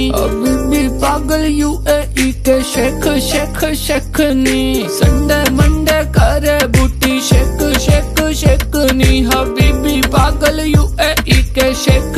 हबीबी पागल यूएई के शेख शेख शेख नी। संडे मंडे करे बूटी शेक शेक शेक नी। हबीबी पागल यूएई के शेख